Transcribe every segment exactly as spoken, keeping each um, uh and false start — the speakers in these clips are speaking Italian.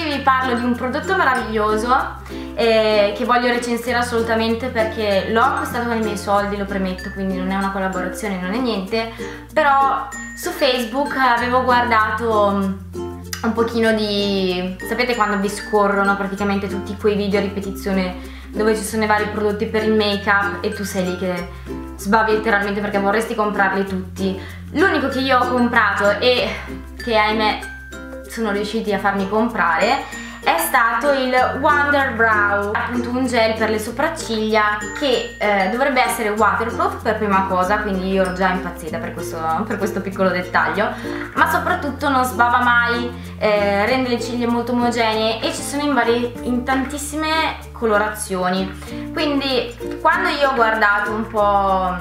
vi parlo di un prodotto meraviglioso eh, che voglio recensire assolutamente perché l'ho acquistato con i miei soldi, lo premetto, quindi non è una collaborazione, non è niente, però su Facebook avevo guardato un pochino di... sapete quando vi scorrono praticamente tutti quei video a ripetizione dove ci sono i vari prodotti per il make up e tu sei lì che sbavi letteralmente perché vorresti comprarli tutti. L'unico che io ho comprato e che ahimè sono riusciti a farmi comprare è stato il Wonder Brow, appunto un gel per le sopracciglia che eh, dovrebbe essere waterproof per prima cosa, quindi io ero già impazzita per questo, per questo piccolo dettaglio, ma soprattutto non sbava mai, eh, rende le ciglia molto omogenee e ci sono in, varie, in tantissime colorazioni. Quindi quando io ho guardato un po'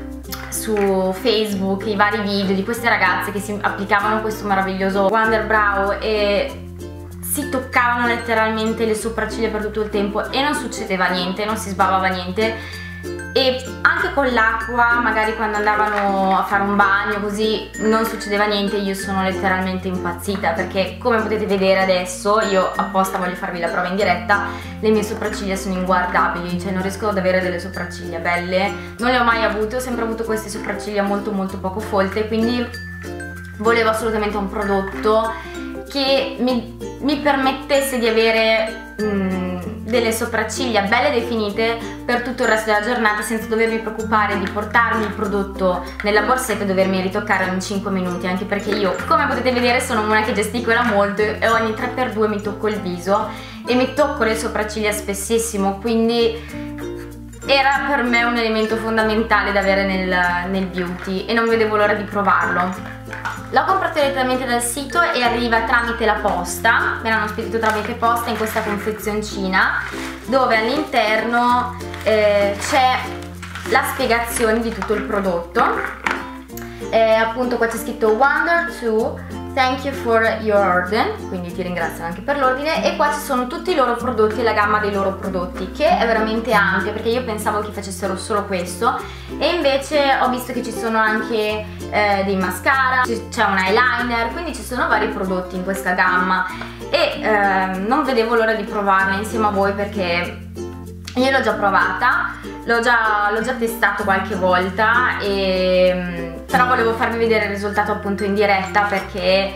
su Facebook i vari video di queste ragazze che si applicavano questo meraviglioso Wonder Brow e si toccavano letteralmente le sopracciglia per tutto il tempo e non succedeva niente, non si sbavava niente, e anche con l'acqua magari quando andavano a fare un bagno così non succedeva niente, io sono letteralmente impazzita perché come potete vedere adesso, io apposta voglio farvi la prova in diretta, le mie sopracciglia sono inguardabili, cioè non riesco ad avere delle sopracciglia belle, non le ho mai avute, ho sempre avuto queste sopracciglia molto molto poco folte, quindi volevo assolutamente un prodotto che mi, mi permettesse di avere mm, delle sopracciglia belle definite per tutto il resto della giornata senza dovermi preoccupare di portarmi il prodotto nella borsetta e dovermi ritoccare ogni cinque minuti, anche perché io, come potete vedere, sono una che gesticola molto e ogni tre per due mi tocco il viso e mi tocco le sopracciglia spessissimo, quindi era per me un elemento fondamentale da avere nel, nel beauty e non vedevo l'ora di provarlo. L'ho comprato direttamente dal sito e arriva tramite la posta, me l'hanno spedito tramite posta in questa confezioncina dove all'interno eh, c'è la spiegazione di tutto il prodotto. Eh, appunto qua c'è scritto Wonder due, thank you for your order, quindi ti ringraziano anche per l'ordine, e qua ci sono tutti i loro prodotti e la gamma dei loro prodotti che è veramente ampia perché io pensavo che facessero solo questo e invece ho visto che ci sono anche eh, dei mascara, c'è un eyeliner, quindi ci sono vari prodotti in questa gamma e eh, non vedevo l'ora di provarla insieme a voi perché io l'ho già provata, l'ho già, l'ho già testato qualche volta, e, però volevo farvi vedere il risultato appunto in diretta perché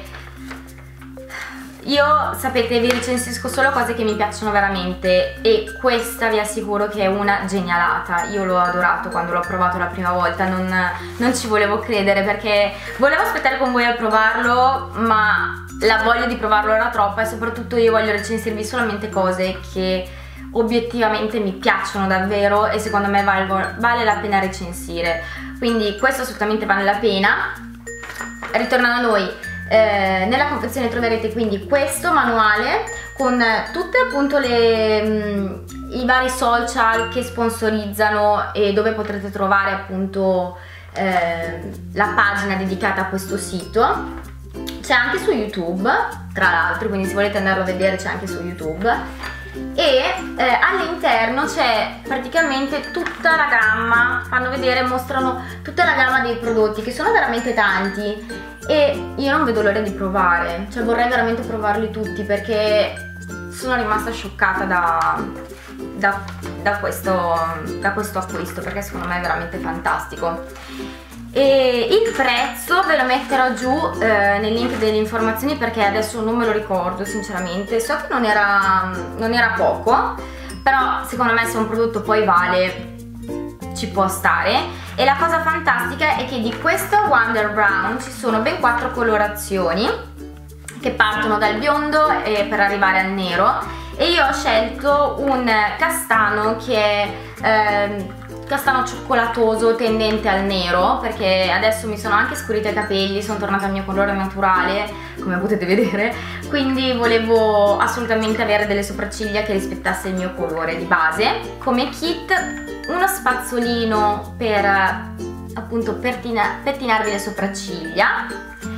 io, sapete, vi recensisco solo cose che mi piacciono veramente e questa vi assicuro che è una genialata. Io l'ho adorato quando l'ho provato la prima volta, non, non ci volevo credere perché volevo aspettare con voi a provarlo, ma la voglia di provarlo era troppa e soprattutto io voglio recensirvi solamente cose che obiettivamente mi piacciono davvero e secondo me valgo, vale la pena recensire, quindi questo assolutamente vale la pena. Ritornando a noi, eh, nella confezione troverete quindi questo manuale con tutte appunto le, mh, i vari social che sponsorizzano e dove potrete trovare appunto eh, la pagina dedicata a questo sito. C'è anche su YouTube tra l'altro, quindi se volete andarlo a vedere c'è anche su YouTube. E eh, all'interno c'è praticamente tutta la gamma, fanno vedere, mostrano tutta la gamma dei prodotti che sono veramente tanti e io non vedo l'ora di provare, cioè vorrei veramente provarli tutti perché sono rimasta scioccata da, da, da, questo, da questo acquisto perché secondo me è veramente fantastico. E il prezzo ve lo metterò giù eh, nel link delle informazioni perché adesso non me lo ricordo sinceramente, so che non era, non era poco, però secondo me se un prodotto poi vale ci può stare. E la cosa fantastica è che di questo Wonder Brown ci sono ben quattro colorazioni che partono dal biondo e per arrivare al nero e io ho scelto un castano che è eh, castano cioccolatoso tendente al nero perché adesso mi sono anche scurita i capelli, sono tornata al mio colore naturale come potete vedere, quindi volevo assolutamente avere delle sopracciglia che rispettasse il mio colore di base. Come kit uno spazzolino per appunto pettina, pettinarvi le sopracciglia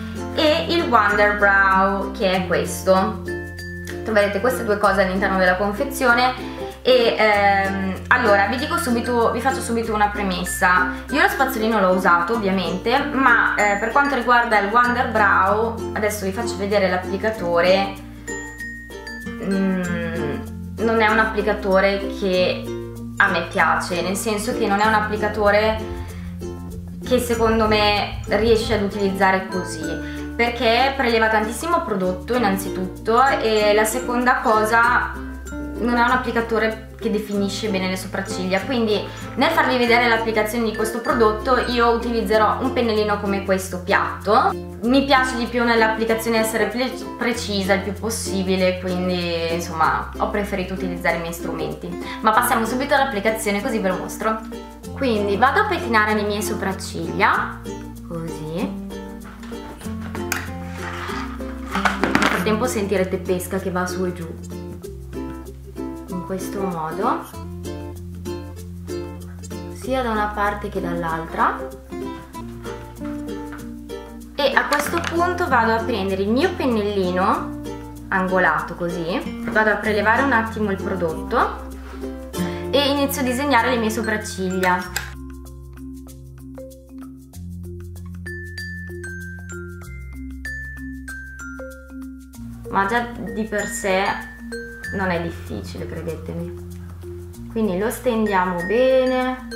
e il Wonder Brow che è questo. Troverete queste due cose all'interno della confezione. E ehm, allora vi dico subito, vi faccio subito una premessa. Io lo spazzolino l'ho usato ovviamente, ma eh, per quanto riguarda il Wonder Brow, adesso vi faccio vedere l'applicatore. mm, non è un applicatore che a me piace, nel senso che non è un applicatore che secondo me riesce ad utilizzare così, perché preleva tantissimo prodotto innanzitutto, e la seconda cosa, non è un applicatore che definisce bene le sopracciglia. Quindi nel farvi vedere l'applicazione di questo prodotto io utilizzerò un pennellino come questo piatto. Mi piace di più nell'applicazione essere precisa il più possibile, quindi insomma ho preferito utilizzare i miei strumenti. Ma passiamo subito all'applicazione, così ve lo mostro. Quindi vado a pettinare le mie sopracciglia così. Nel frattempo sentirete pesca che va su e giù, in questo modo, sia da una parte che dall'altra. E a questo punto vado a prendere il mio pennellino angolato così, vado a prelevare un attimo il prodotto e inizio a disegnare le mie sopracciglia. Ma già di per sé non è difficile, credetemi. Quindi lo stendiamo bene.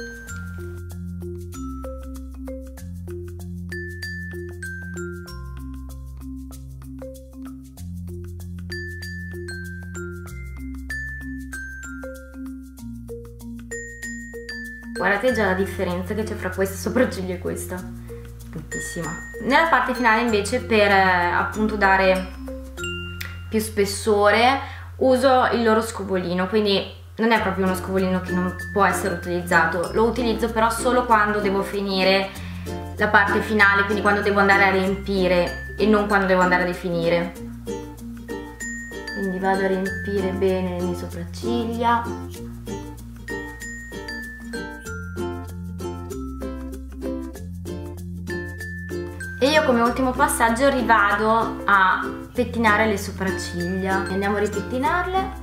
Guardate già la differenza che c'è fra questa sopracciglia e questa, tantissima. Nella parte finale invece, per eh, appunto dare più spessore, uso il loro scovolino, quindi non è proprio uno scovolino che non può essere utilizzato, lo utilizzo però solo quando devo finire la parte finale, quindi quando devo andare a riempire e non quando devo andare a definire. Quindi vado a riempire bene le mie sopracciglia. E io come ultimo passaggio rivado a pettinare le sopracciglia. Andiamo a ripettinarle.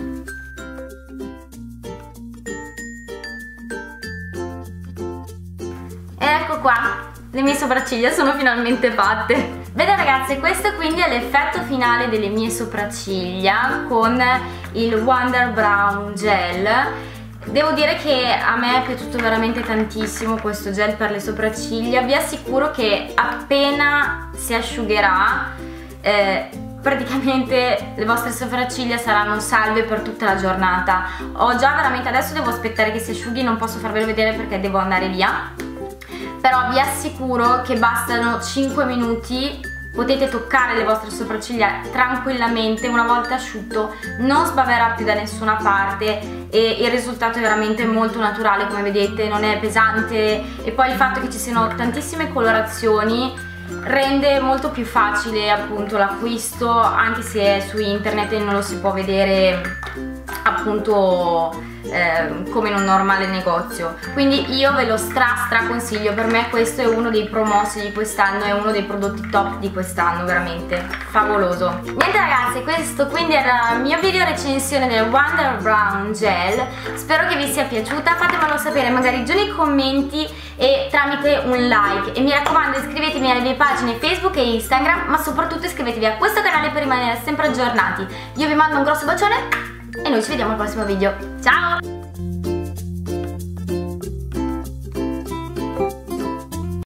E ecco qua, le mie sopracciglia sono finalmente fatte. Bene ragazze, questo quindi è l'effetto finale delle mie sopracciglia con il Wonder Brown Gel. Devo dire che a me è piaciuto veramente tantissimo questo gel per le sopracciglia. Vi assicuro che appena si asciugherà eh, praticamente le vostre sopracciglia saranno salve per tutta la giornata. Ho già veramente, adesso devo aspettare che si asciughi, non posso farvelo vedere perché devo andare via, però vi assicuro che bastano cinque minuti. Potete toccare le vostre sopracciglia tranquillamente, una volta asciutto non sbaverà più da nessuna parte e il risultato è veramente molto naturale, come vedete, non è pesante, e poi il fatto che ci siano tantissime colorazioni rende molto più facile appunto l'acquisto, anche se è su internet e non lo si può vedere appunto eh, come in un normale negozio. Quindi io ve lo stra stra consiglio. Per me questo è uno dei promossi di quest'anno, è uno dei prodotti top di quest'anno, veramente favoloso. Niente ragazzi, questo quindi era il mio video recensione del Wonder Brown Gel. Spero che vi sia piaciuta, fatemelo sapere magari giù nei commenti e tramite un like, e mi raccomando iscrivetevi alle mie pagine Facebook e Instagram, ma soprattutto iscrivetevi a questo canale per rimanere sempre aggiornati. Io vi mando un grosso bacione e noi ci vediamo al prossimo video. Ciao!